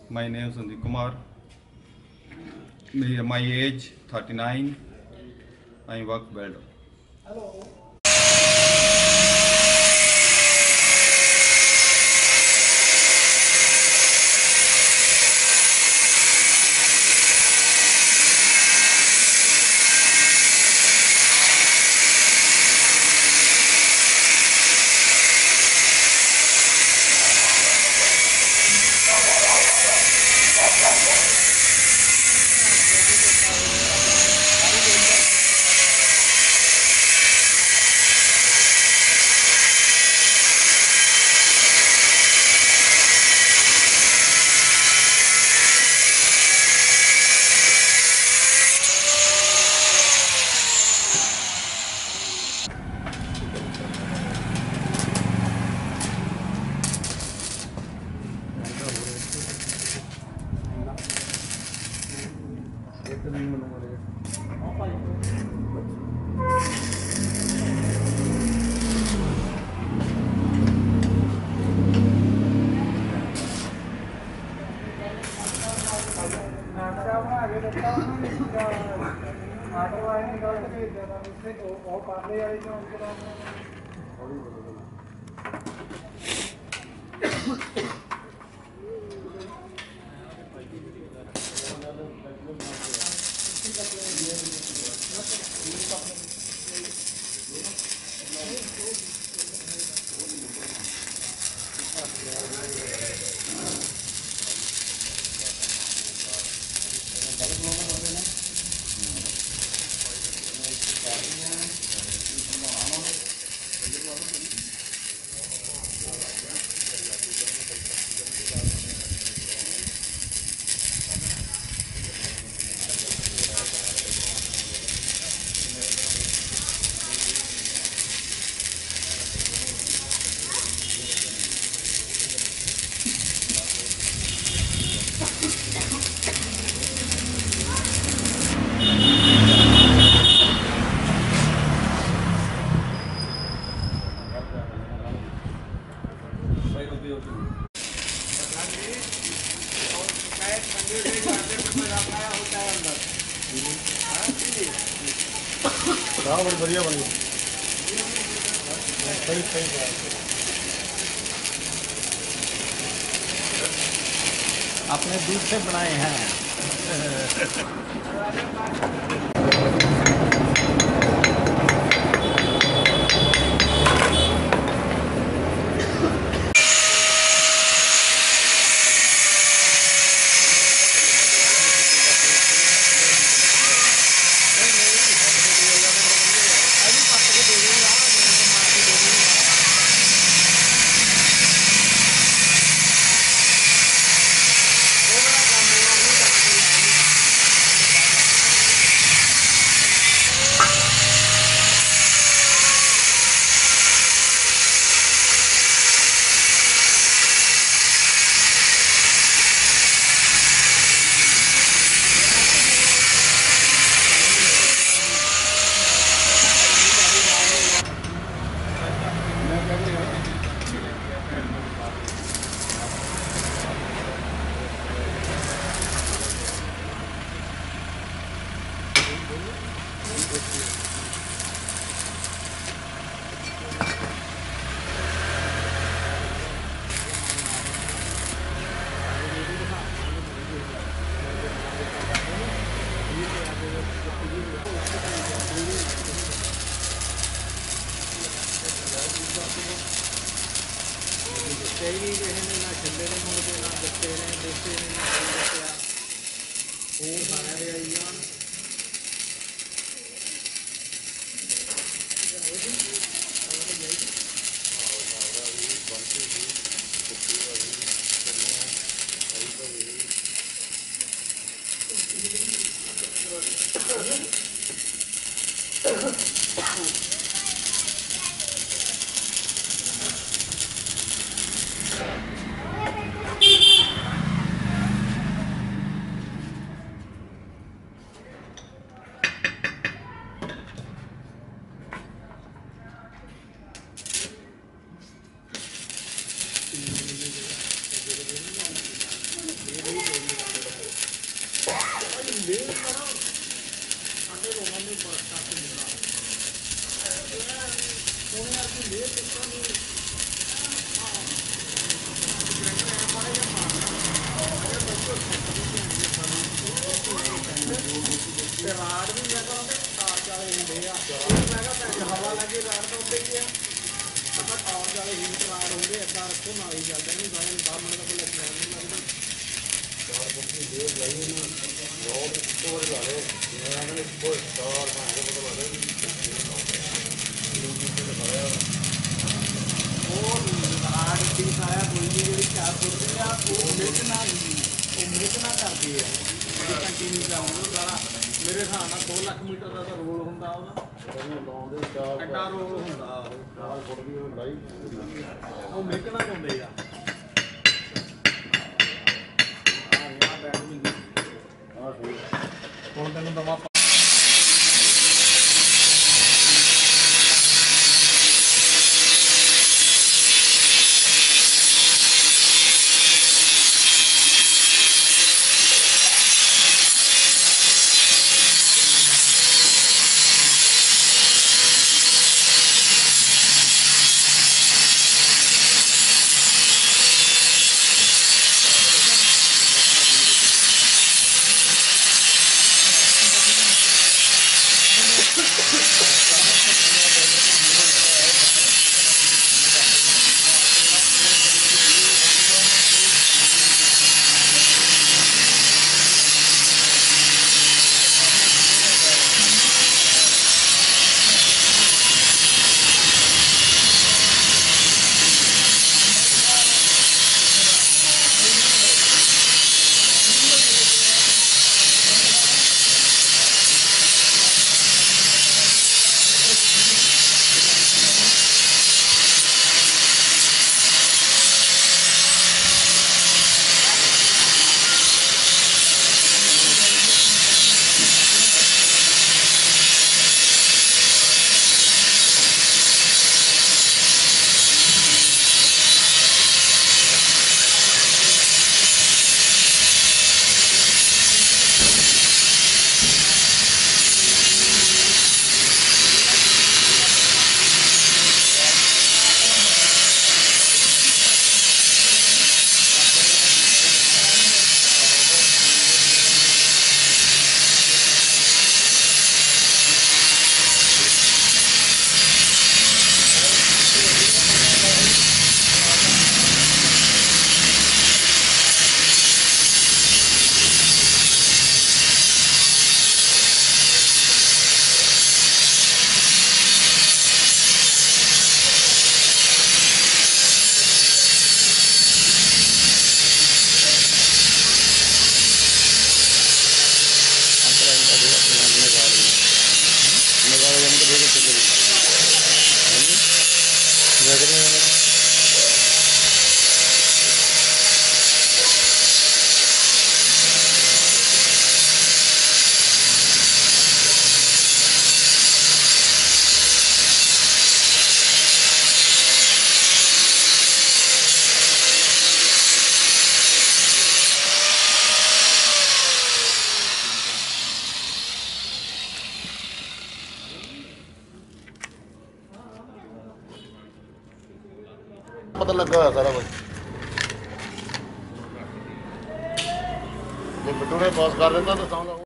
My name is Sandeep Kumar. My age 39. I work welder. बड़ी बढ़िया बनी सही सही अपने दूध से बनाए हैं। ਹਵਾ ਲੱਗੀ ਰਾੜ ਤੋਂ ਉੱਤੇ ਹੀ ਆ ਆਪਾਂ ਟਾਰਚ ਵਾਲੇ ਹੀਟ ਰਾੜ ਹੋਗੇ ਏਦਾਂ ਰੱਖੋ ਨਾਲ ਹੀ ਚੱਲਦਾ ਇਹਨੂੰ ਸਾਰੇ 10 ਮਿੰਟ ਤੱਕ ਲੱਗਣਾ ਨਹੀਂ ਲੱਗਦਾ ਚਾਰ ਕੁੱਤੀ ਦੇ ਲਾਈ ਨਾ ਬਹੁਤ ਕੋਲ ਲਾ ਲਓ ਮੇਰਾ ਨੇ ਕੋਈ ਚਾਰ ਪੰਜ ਪਤਾ ਲਾ ਦੇ ਉਹ ਰਾੜ ਦੀ ਸਾਇਆ ਕੋਈ ਨਹੀਂ ਜਿਹੜੀ 4 ਫੁੱਟ ਦੀ ਆ ਉਹ ਮਿਰਚ ਨਾ ਕਰਦੀ ਹੈ ਕੰਟੀਨਿਊ ਜਾਉਂਦਾ ਸਾਰਾ ਮੇਰੇ ਹਿਸਾਬ ਨਾਲ 2 ਲੱਖ ਮੀਟਰ ਦਾ ਰੋਲ ਹੁੰਦਾ ਉਹਦਾ ਲਾਉਂਦੇ ਐਡਾ ਰੋਲ ਹੁੰਦਾ ਉਹ 4 ਫੁੱਟ ਦੀ ਉਹ ਲਾਈ ਉਹ ਮਿਕਣਾ ਪਾਉਂਦੇ ਆ ਹੁਣ ਤੈਨੂੰ ਦਵਾ ਪਤਾ ਲੱਗਾ ਹੋਇਆ ਸਾਰਾ ਕੁਝ ਜੇ ਬਿੱਟੂ ਨੇ ਪਾਸ ਕਰ ਦਿੰਦਾ ਤਾਂ